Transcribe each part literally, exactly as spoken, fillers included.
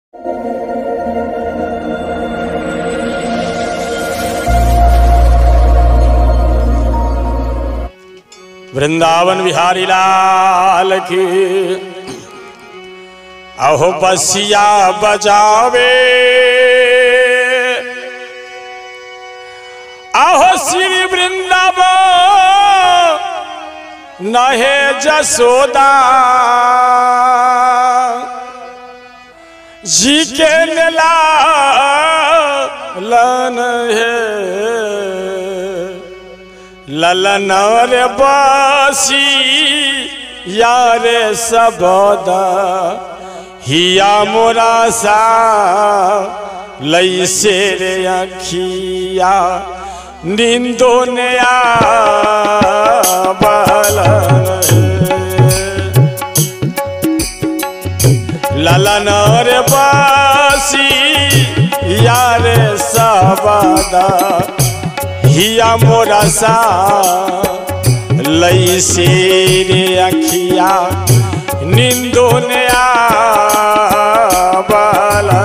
वृंदावन बिहारी लाल की। अहो बसिया बजावे, अहो श्री वृंदावन नहे जसोदा जी के नेला लन है ललन रे बसी यारे सबदा हिया मोरा सा लई से रे अखिया निंदो ने ललन रे बसी यारे सबदा हिया मोरा सा लई से रे अखिया निंदो ने बाला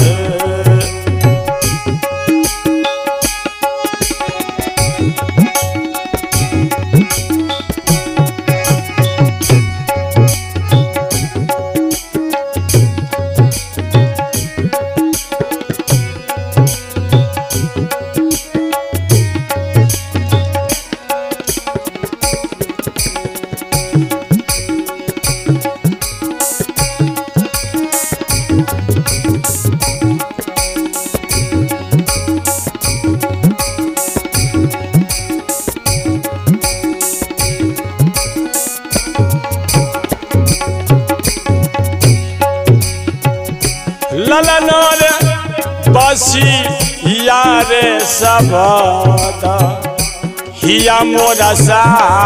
ललन रे बसी यारे सबदा हिया मोरा सा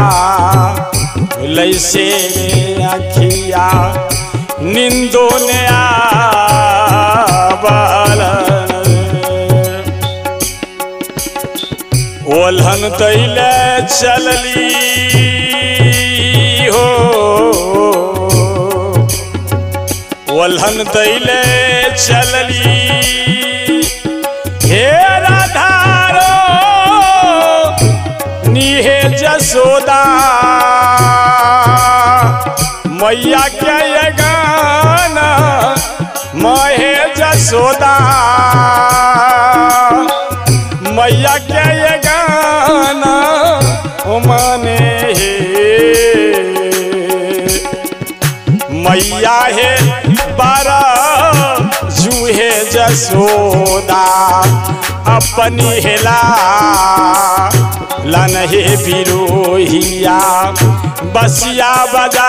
लई से अखिया निंदो ने ओल्हन दैले चलली हो ओल्हन दैले चलली हे राधारो निहे जसोदा मैया क्या ये गाना महे जसोदा मैया क्या ये गाना माने हे मैया है बारह जूहे जसोदा अपनी हेला लन हे बिरोहिया बसिया बजा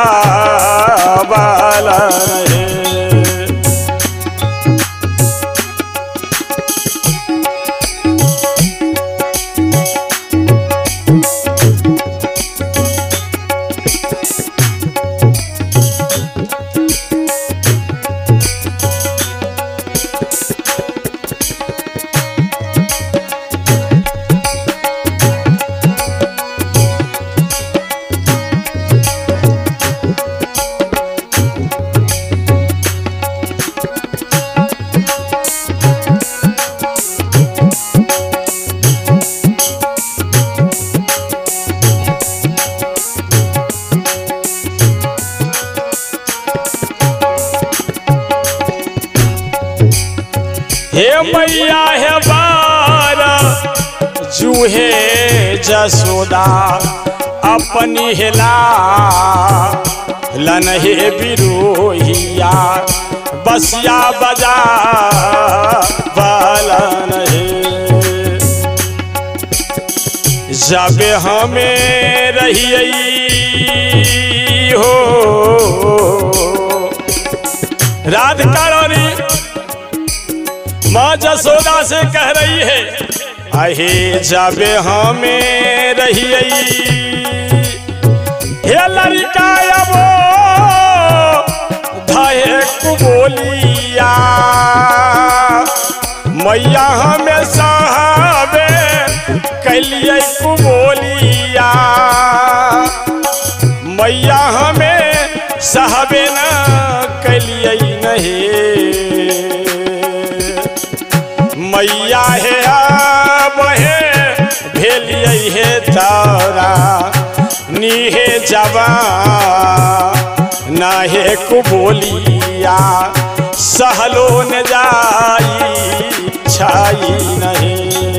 बाला हे मैया है बारा जूहे जसोदा अपनी हेला लन हे बिरोहिया बसिया बजा बालन हे जब हमें रही हो राधिका रानी माँ जसोदा से कह रही है आहे जब हमें रही हे लड़का वो धाये कुबोलिया मैया हमें साहबे कलिए कुबोलिया मैया हमें साहबे न कलिए नहीं मैया है अब है भेलिए है तारा नीहे जवा नाहे कुबोलिया सहलो न जाई छाई नहीं।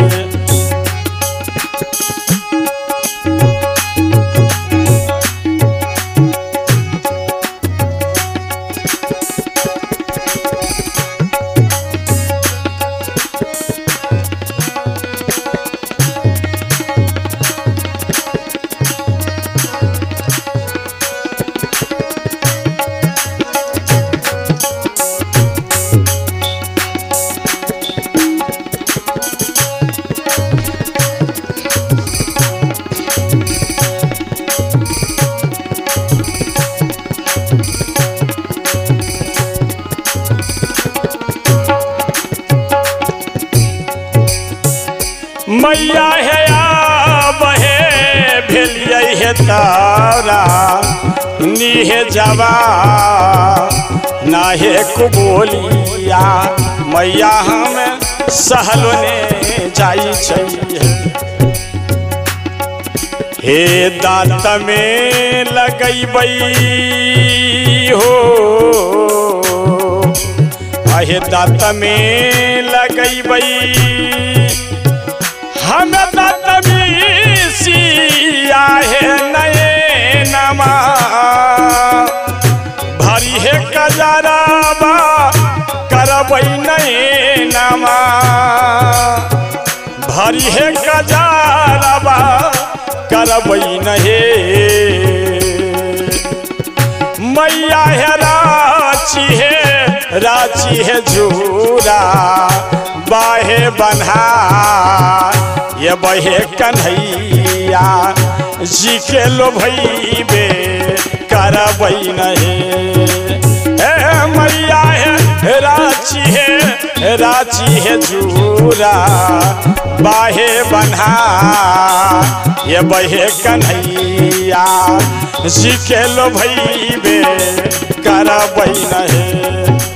मैया है अब है भेलिए है तारा नीहे जवा नाहे कुबोलिया मैया हम सहलो ने जाई चाहिए। हे दांत में लगैबै हो हे दांत में लगैबै हम सिया है नए नमा भरी है कजराबा करबै नए नमा भरी है कजराबा करबै नहे। मैया है राची है राची है झूरा बाहे बन्हा ये बहे कन्हैया जी के लो भैबे करबै नहीं। मैया है राची है राची है झूरा बाहे बन्हा ये बहे कन्हैया जी के लो भैबे करबै नहीं।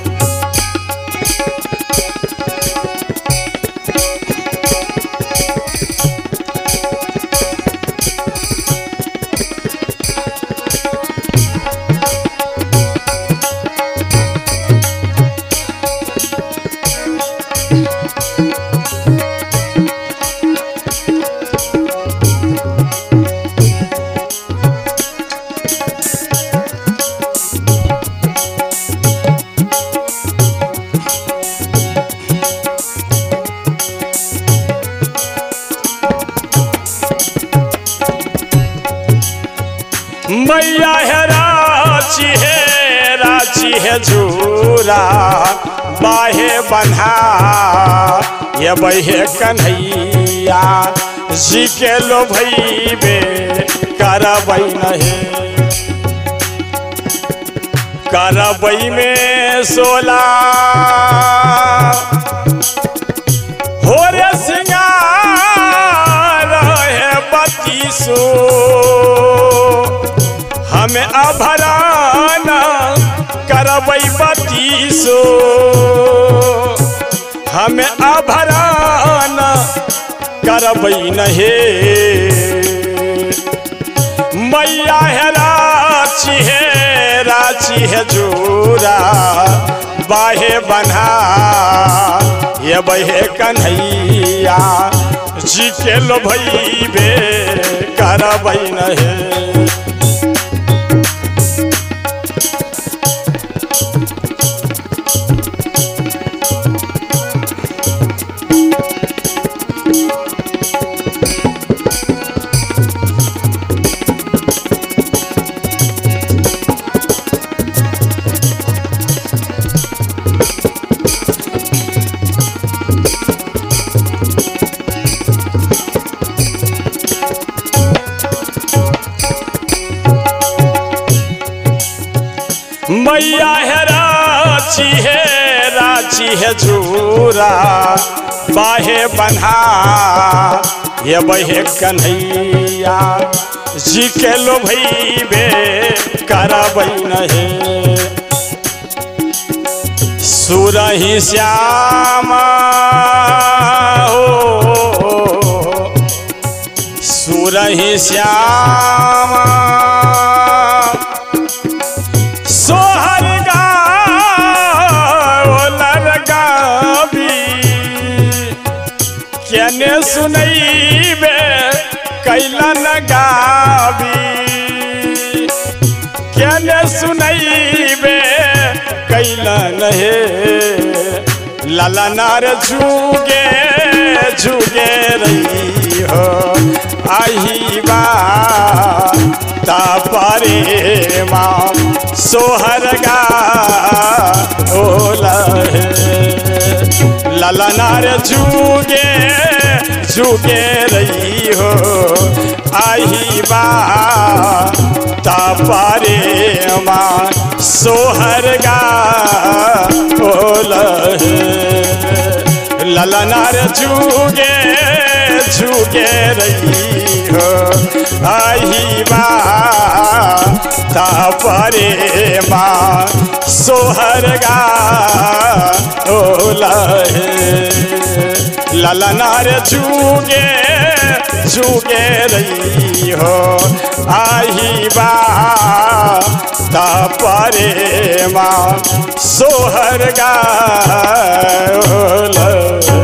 मैया है राची है राची है झूरा बाहे बन्हा ये बहे कन्हैया जी के लो भैबे करबै नहीं। करबै में सोला हो रे सिंगार है बत्तीसो हमें आभराना करबै बत्तीसो हमें आभराना करबै नहे। मैया है राची है राची है झूरा बाहे बन्हा ये बहे कन्हैया जी के लो भैबे करबै नहे। मैया है राची है राची है झूरा बाहे बन्हा ये बहे कन्हैया जी के लो भैबे करबै नहीं। सुरही श्यामा नहीं श्यामा सोहर गावलर गावी केने सुनैबे कैलन गावी केने सुनैबे कैलन हे ललनार झुगे झुगे रही हो आही बा तापरे माम सोहर गावला हे ललनार झुगे झुगे रही हो आही बा तापरे माम सोहर गावला हे ललनार झुगे झुगे रही हो आही बा तापरे माँ सोहर गावला हे ललनार झुगे झुगे रही हो आही बा तापरे माँ सोहर गावला।